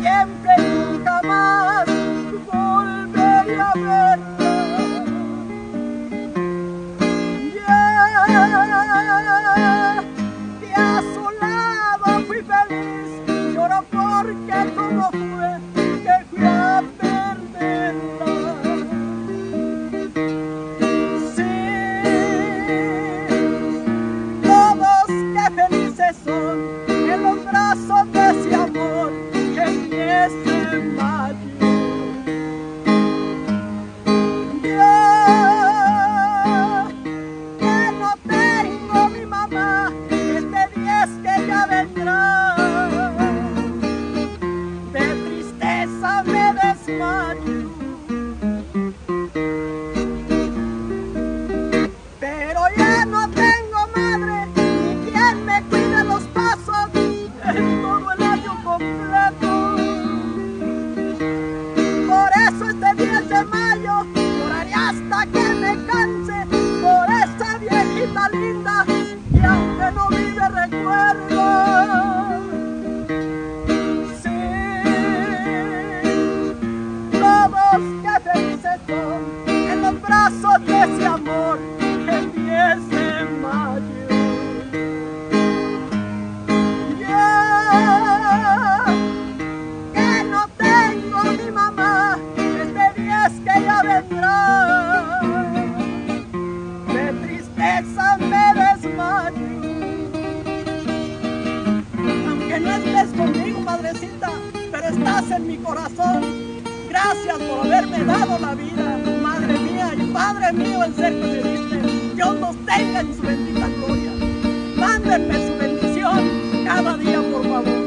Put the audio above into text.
siempre y nunca más volveré a verla. Ya que a su lado fui feliz, lloro porque todo fue que fui a perderla. Sí, todos qué felices son en los brazos de ese amor que en mí se mayor. Ya que no tengo mi mamá, este día es que ya vendrá. De tristeza me desmayo, pero ya no tengo madre ni quien me cuide los pasos en todo el año completo. Por eso este 10 de mayo lloraré hasta que me canse por esa viejita linda y aunque no vive recuerdo. Sí, todos qué felices son en los brazos de ese amor que el 10 de mayo. Ya que no tengo mi mamá, este día es que ya vendrá. De tristeza me desmayo. Aunque no estés conmigo, madrecita, pero estás en mi corazón. Gracias por haberme dado la vida, madre mía y padre mío, el ser que me diste. Dios los tenga en su bendita gloria. Mándenme su bendición cada día, por favor.